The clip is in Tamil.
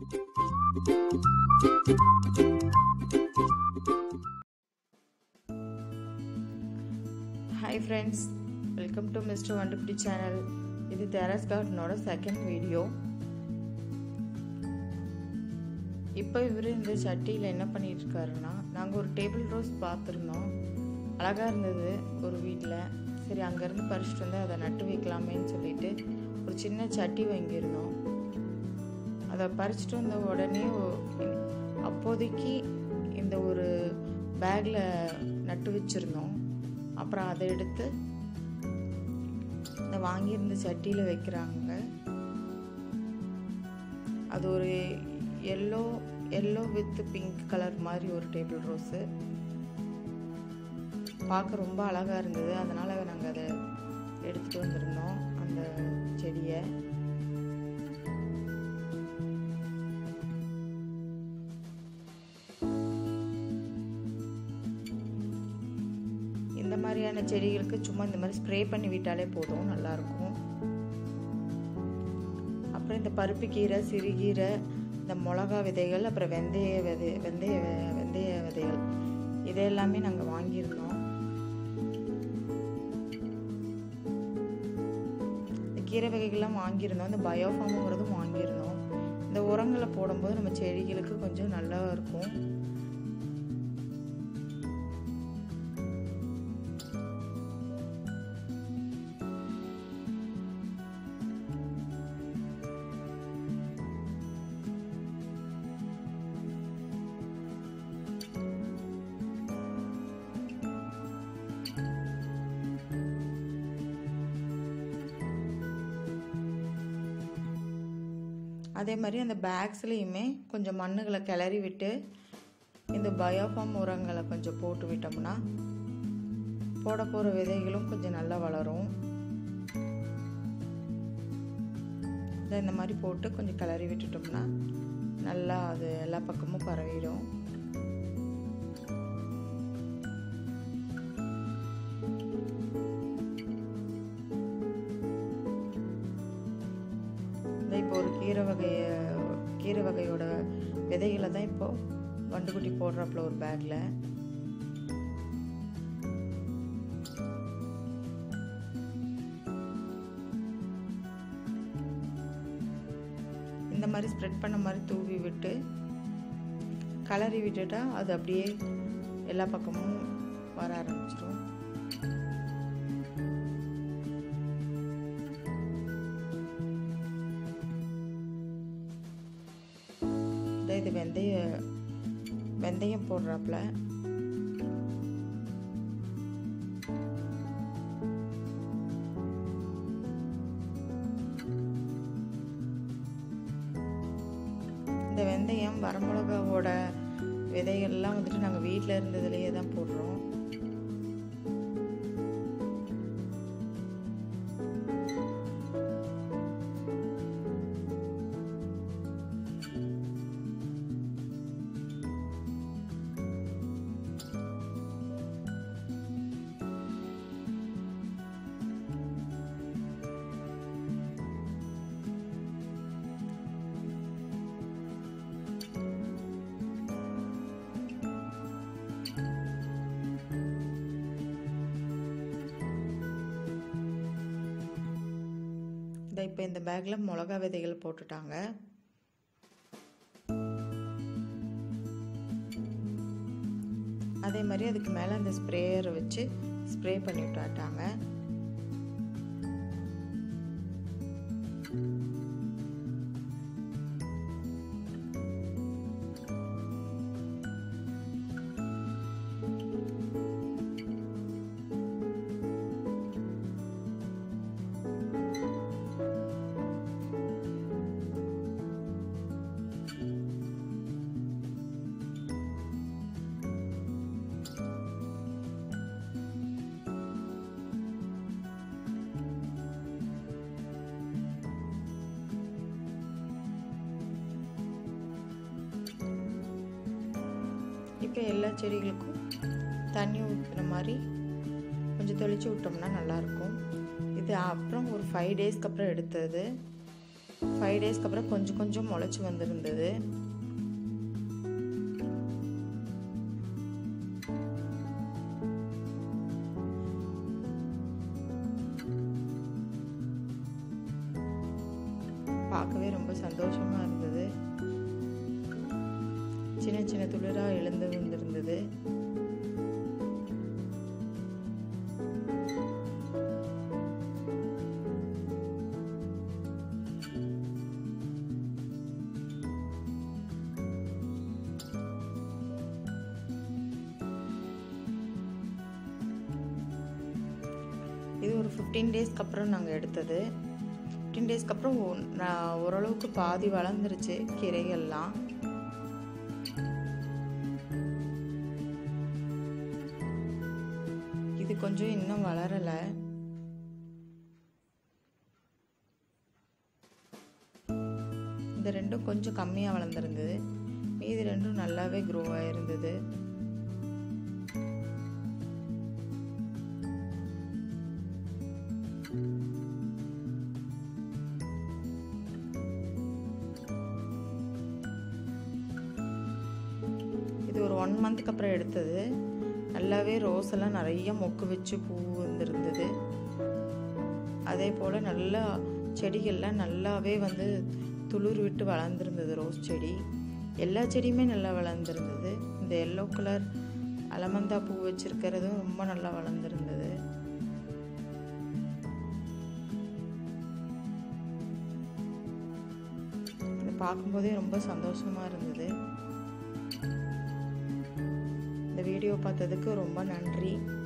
Hi friends, welcome to Mr. Vandukutty channel. This is Terrace Garden second video. இப்போ இவர் இந்த சட்டியில் என்ன பண்ணிட்டு இருக்காருன்னா, நாங்கள் ஒரு டேபிள் ரோஸ் பார்த்துருந்தோம், அழகாக இருந்தது ஒரு வீட்டில். சரி, அங்கேருந்து பறிச்சுட்டு வந்து அதை நட்டு வைக்கலாமேன்னு சொல்லிட்டு ஒரு சின்ன சட்டி வாங்கியிருந்தோம். அதை பறிச்சுட்டு வந்த உடனே அப்போதைக்கு இந்த ஒரு பேக்கில் நட்டு வச்சுருந்தோம். அப்புறம் அதை எடுத்து இந்த வாங்கியிருந்த சட்டியில் வைக்கிறாங்க. அது ஒரு எல்லோ வித் பிங்க் கலர் மாதிரி ஒரு டேபிள் ரோஸு பார்க்க ரொம்ப அழகாக இருந்தது. அதனால் நாங்கள் அதை எடுத்துகிட்டு வந்திருந்தோம் அந்த செடியை. இந்த மாதிரியான செடிகளுக்கு சும்மா இந்த மாதிரி ஸ்ப்ரே பண்ணி விட்டாலே போதும், நல்லாயிருக்கும். அப்புறம் இந்த பருப்பு கீரை, சிறுகீரை, இந்த மிளகா விதைகள், அப்புறம் வெந்தய விதைகள் இதெல்லாமே நாங்கள் வாங்கியிருந்தோம். இந்த கீரை வகைகள்லாம் வாங்கியிருந்தோம். இந்த பயோஃபார்முங்கிறதும் வாங்கியிருந்தோம். இந்த உரங்களை போடும்போது நம்ம செடிகளுக்கு கொஞ்சம் நல்லா இருக்கும். அதே மாதிரி அந்த பேக்ஸ்லேயுமே கொஞ்சம் மண்ணுகளை கிளறி விட்டு இந்த பயோஃபார்ம் உரங்களை கொஞ்சம் போட்டு விட்டோம்னா போட போகிற விதைகளும் கொஞ்சம் நல்லா வளரும். இந்த மாதிரி போட்டு கொஞ்சம் கிளறி விட்டுட்டோம்னா நல்லா அது எல்லா பக்கமும் பரவிடும். இப்போ ஒரு கீரை வகையோட விதைகளை தான் இப்போ வண்டுக்குட்டி போடுறாப்புல ஒரு பேக்ல. இந்த மாதிரி ஸ்ப்ரெட் பண்ண மாதிரி தூவி விட்டு கலரி விட்டுட்டா அது அப்படியே எல்லா பக்கமும் வர ஆரம்பிச்சிடும். இது வெந்தயம் போடுறாப்புல. இந்த வெந்தயம், வரமிளகாவோட விதைகள்லாம் வந்துட்டு நாங்கள் வீட்டில் இருந்ததுலேயே தான் போடுறோம். இப்போ இந்த பேக்கில் மிளகா விதைகள் போட்டுட்டாங்க. அதே மாதிரி அதுக்கு மேலே அந்த ஸ்ப்ரேயரை வச்சு ஸ்ப்ரே பண்ணி விட்டாட்டாங்க. இப்போ எல்லா செடிகளுக்கும் தண்ணி ஊற்றுற மாதிரி கொஞ்சம் தெளித்து விட்டோம்னா நல்லாயிருக்கும். இது அப்புறம் ஒரு 5 டேஸ்க்கு அப்புறம் எடுத்தது. 5 டேஸ்க்கு அப்புறம் கொஞ்சம் கொஞ்சம் முளைச்சி வந்திருந்தது. பார்க்கவே ரொம்ப சந்தோஷமா இருந்தது. சின்ன சின்ன துளிரா எழுந்து வந்திருந்தது. இது ஒரு 15 டேஸ்க்கு அப்புறம் நாங்கள் எடுத்தது. 15 டேஸ்க்கு அப்புறம் ஓரளவுக்கு பாதி வளர்ந்துருச்சு கீரைகள்லாம். இது கொஞ்சம் இன்னும் வளரலை. இந்த ரெண்டும் கொஞ்சம் கம்மியாக வளர்ந்துருந்தது. மீதி ரெண்டும் நல்லாவே க்ரோ ஆகிருந்தது. இது ஒரு 1 மந்த்துக்கு அப்புறம் எடுத்தது. நல்லாவே ரோஸ் எல்லாம் நிறைய மொக்கு வச்சு பூ வந்துருந்தது. அதே போல் நல்லா செடிகள்லாம் நல்லாவே வந்து துளிர் விட்டு வளர்ந்துருந்தது. ரோஸ் செடி எல்லா செடியுமே நல்லா வளர்ந்துருந்தது. இந்த எல்லோ கலர் அலமந்தா பூ வச்சிருக்கிறதும் ரொம்ப நல்லா வளர்ந்துருந்தது. இதை பார்க்கும்போதே ரொம்ப சந்தோஷமாக இருந்தது. இந்த வீடியோ பார்த்ததுக்கு ரொம்ப நன்றி.